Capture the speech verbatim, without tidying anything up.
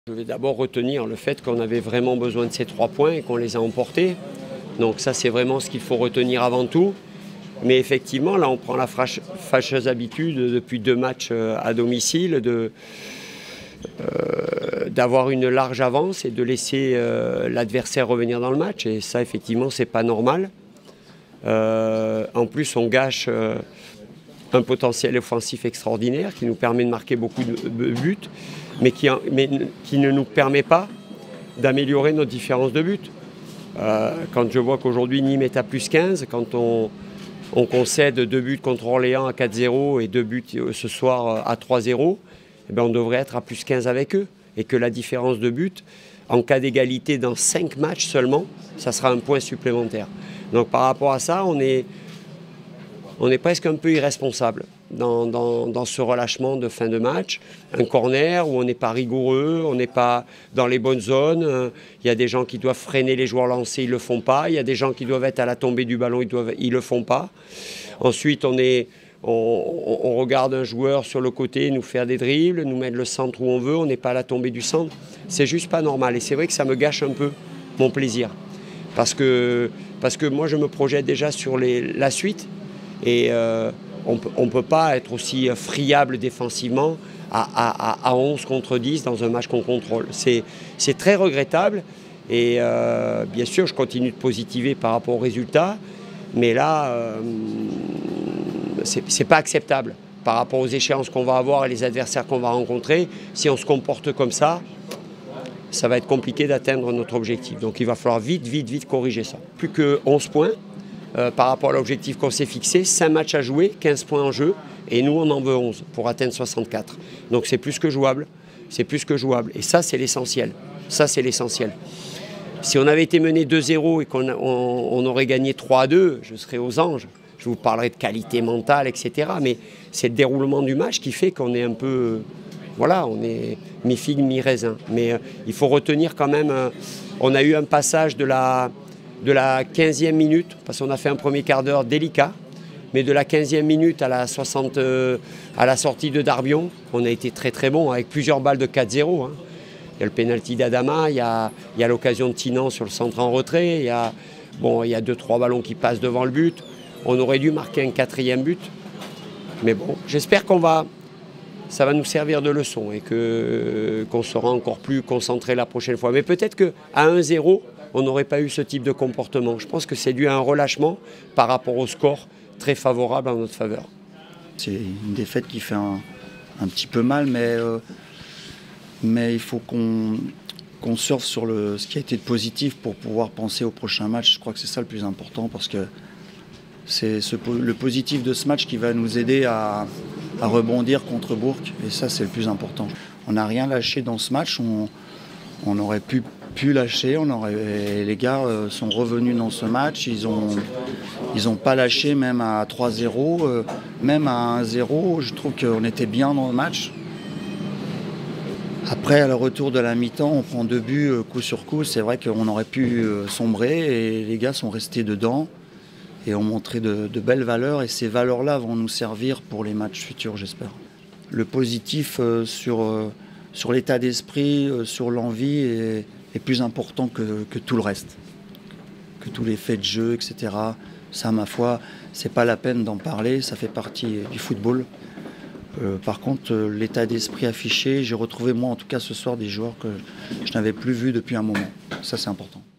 Je vais d'abord retenir le fait qu'on avait vraiment besoin de ces trois points et qu'on les a emportés. Donc ça, c'est vraiment ce qu'il faut retenir avant tout. Mais effectivement, là, on prend la fâcheuse habitude depuis deux matchs à domicile de, euh, d'avoir une large avance et de laisser euh, l'adversaire revenir dans le match. Et ça, effectivement, c'est pas normal. Euh, en plus, on gâche euh, un potentiel offensif extraordinaire qui nous permet de marquer beaucoup de buts, mais qui, mais qui ne nous permet pas d'améliorer nos différences de but. Euh, quand je vois qu'aujourd'hui Nîmes est à plus quinze, quand on, on concède deux buts contre Orléans à quatre zéro et deux buts ce soir à trois zéro, eh bien on devrait être à plus quinze avec eux. Et que la différence de but, en cas d'égalité dans cinq matchs seulement, ça sera un point supplémentaire. Donc par rapport à ça, on est, on est presque un peu irresponsable dans, dans, dans ce relâchement de fin de match. Un corner où on n'est pas rigoureux, on n'est pas dans les bonnes zones. Il y a des gens qui doivent freiner les joueurs lancés, ils ne le font pas. Il y a des gens qui doivent être à la tombée du ballon, ils ne le font pas. Ensuite, on, est, on, on regarde un joueur sur le côté nous faire des dribbles, nous mettre le centre où on veut, on n'est pas à la tombée du centre. C'est juste pas normal. Et c'est vrai que ça me gâche un peu mon plaisir. Parce que, parce que moi, je me projette déjà sur les, la suite. Et euh, on ne peut pas être aussi friable défensivement à, à, à onze contre dix dans un match qu'on contrôle. C'est très regrettable. Et euh, bien sûr, je continue de positiver par rapport aux résultats. Mais là, euh, c'est pas acceptable par rapport aux échéances qu'on va avoir et les adversaires qu'on va rencontrer. Si on se comporte comme ça, ça va être compliqué d'atteindre notre objectif. Donc il va falloir vite, vite, vite corriger ça. Plus que onze points euh, par rapport à l'objectif qu'on s'est fixé, cinq matchs à jouer, quinze points en jeu, et nous on en veut onze pour atteindre soixante-quatre. Donc c'est plus que jouable, c'est plus que jouable. Et ça c'est l'essentiel, ça c'est l'essentiel. Si on avait été mené deux zéro et qu'on on, on aurait gagné trois à deux, je serais aux anges. Je vous parlerai de qualité mentale, et cetera. Mais c'est le déroulement du match qui fait qu'on est un peu... Voilà, on est mi-figue, mi-raisin. Mais euh, il faut retenir quand même, euh, on a eu un passage de la, de la quinzième minute, parce qu'on a fait un premier quart d'heure délicat, mais de la quinzième minute à la, soixante, euh, à la sortie de Darbion, on a été très très bon, avec plusieurs balles de quatre zéro. Hein. Il y a le pénalty d'Adama, il y a, il y a l'occasion de Tinan sur le centre en retrait, il y a, bon, il y a deux trois ballons qui passent devant le but. On aurait dû marquer un quatrième but. Mais bon, j'espère qu'on va... ça va nous servir de leçon et que, qu'on sera encore plus concentré la prochaine fois. Mais peut-être qu'à un zéro, on n'aurait pas eu ce type de comportement. Je pense que c'est dû à un relâchement par rapport au score très favorable en notre faveur. C'est une défaite qui fait un, un petit peu mal, mais, euh, mais il faut qu'on qu'on surfe sur le, ce qui a été de positif pour pouvoir penser au prochain match. Je crois que c'est ça le plus important parce que c'est ce, le positif de ce match qui va nous aider à, à rebondir contre Bourg. Et ça, c'est le plus important. On n'a rien lâché dans ce match. On, on aurait pu, pu lâcher. On aurait, les gars sont revenus dans ce match. Ils n'ont ils ont pas lâché même à trois zéro. Même à un zéro, je trouve qu'on était bien dans le match. Après, à le retour de la mi-temps, on prend deux buts coup sur coup. C'est vrai qu'on aurait pu sombrer et les gars sont restés dedans et ont montré de, de belles valeurs. Et ces valeurs-là vont nous servir pour les matchs futurs, j'espère. Le positif euh, sur, euh, sur l'état d'esprit, euh, sur l'envie est, est plus important que, que tout le reste. Que tous les faits de jeu, et cetera. Ça, ma foi, c'est pas la peine d'en parler. Ça fait partie du football. Euh, par contre, euh, l'état d'esprit affiché, j'ai retrouvé moi en tout cas ce soir des joueurs que je n'avais plus vus depuis un moment. Ça, c'est important.